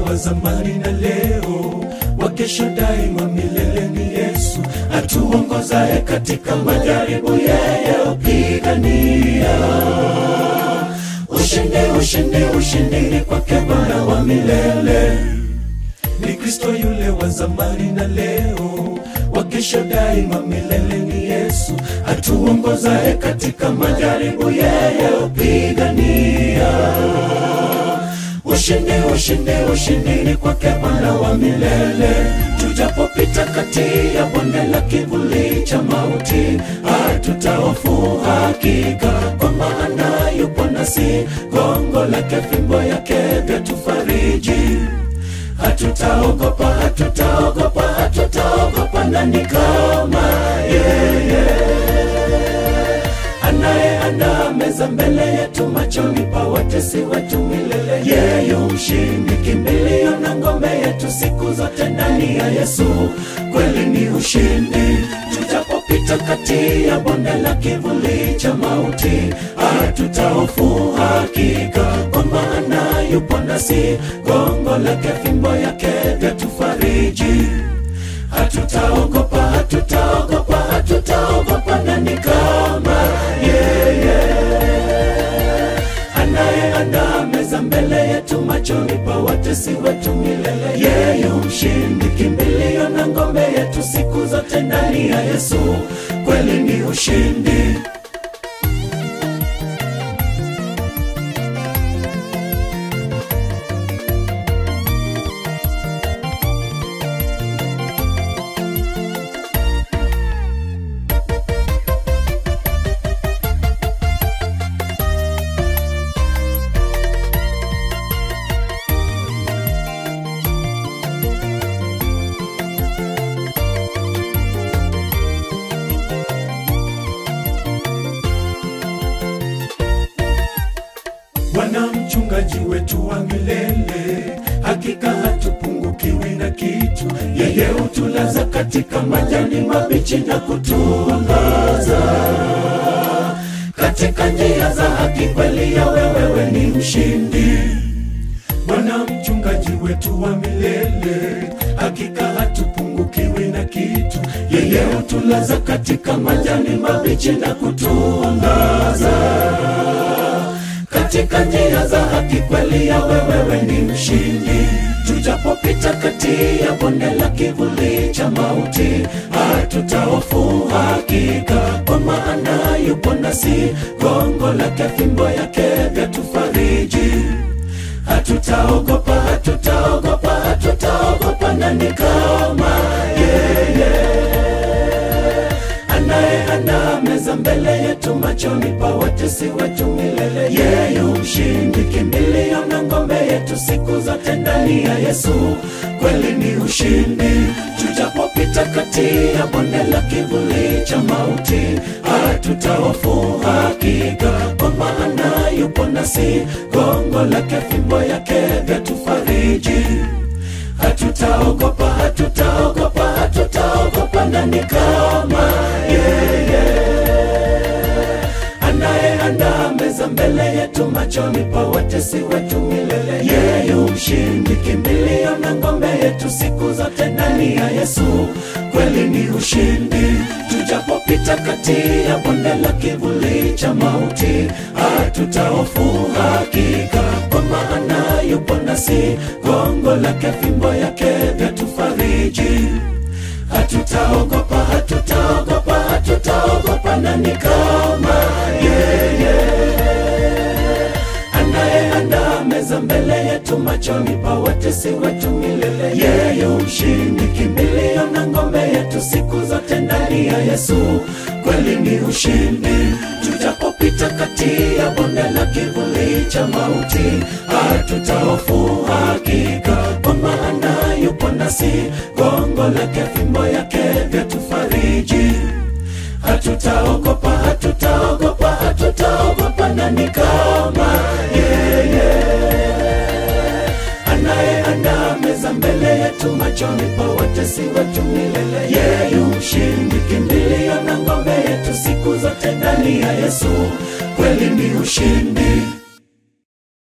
wa zamani na leo, wa kesho daima milele ni Yesu, atuongozaye katika majaribu, yeye upigania. Ushindi, ushindi, ushindi ni kwake Bwana wa milele. Ni Kristo yule wa zamani na leo, wa kesho daima milele ni Yesu, atuongozaye katika majaribu, yeye upigania. Ushindi, ushindi, ushindi ni kwake Bwana wa milele. Tujapopita kati ya bonde la kivuli cha mauti, hatutahofu hakika, kwa maana yupo nasi. Gongo lake, fimbo yake vyatufariji. Hatutaogopa, hatutaogopa, hatutaogopa. Nani kama yeye? Anayeandaa meza mbele yetu machoni pa watesi wetu milele. Yeye mshindi, kimbilio na ngome yetu siku zote. Ndani ya Yesu kweli ni ushindi. Tujapopita kati ya bonde la kivuli cha mauti, hatutahofu hakika, kwa maana yupo nasi. Gongo lake, fimbo yake vyatufariji. Hatutaogopa, hatutaogopa, hatutaogopa. Nani kama yeye? Anayeandaa meza mbele yetu machoni pa watesi wetu milele. Yeye mshindi, kimbilio na ngome yetu siku zote. Ndani ya Yesu kweli ni ushindi. Bwana mchungaji wetu wa milele, hakika hatupungukiwi na kitu. Yeye hutulaza katika majani mabichi na kutuongoza katika njia za haki. Kweli ya wewe ni mshindi. Bwana mchungaji wetu wa milele, hakika hatupungukiwi na kitu. Yeye hutulaza katika majani mabichi na kutuongoza katika njia za haki. Kweli ya wewe ni mshindi. Tujapopita kati ya bonde la kivuli cha mauti, hatutahofu hakika, kwa maana yupo nasi. Gongo lake, fimbo yake vyatufariji. Hatutaogopa, hatutaogopa, hatutaogopa. Nani kama yeye? Anayeandaa meza mbele yetu machoni pa watesi wetu milele. Yeye mshindi, kimbilio na ngome yetu siku zote. Ndani ya Yesu kweli ni ushindi. Tujapopita kati ya bonde la kivuli cha mauti, hatutahofu hakika, kwa maana yupo nasi. Gongo lake, fimbo yake vyatufariji. Hatutaogopa, hatutaogopa, hatutaogopa. Nani kama yeye? Anayeandaa meza mbele yetu machoni pa watesi wetu milele. Yeye mshindi, kimbilio na ngome yetu siku zote. Ndani ya Yesu kweli ni ushindi. Tujapopita kati ya bonde la kivuli cha mauti, hatutahofu hakika, kwa maana yupo nasi. Gongo lake, fimbo yake vyatufariji. Hatutaogopa, hatutaogopa, hatutaogopa. Nani kama yeye? Anayeandaa meza mbele yetu machoni pa watesi wetu milele. Yeye mshindi, kimbilio na ngome yetu siku zote. Ndani ya Yesu kweli ni ushindi. Tujapopita kati ya bonde la kivuli cha mauti, hatutahofu hakika, kwa maana yupo nasi. Gongo lake, fimbo yake vyatufariji. Hatutaogopa, hatutaogopa, hatutaogopa. Nani kama yeye? Anayeandaa meza mbele yetu machoni pa watesi wetu milele. Yeye mshindi, kimbilio na ngome yetu siku zote. Ndani ya Yesu kweli ni ushindi.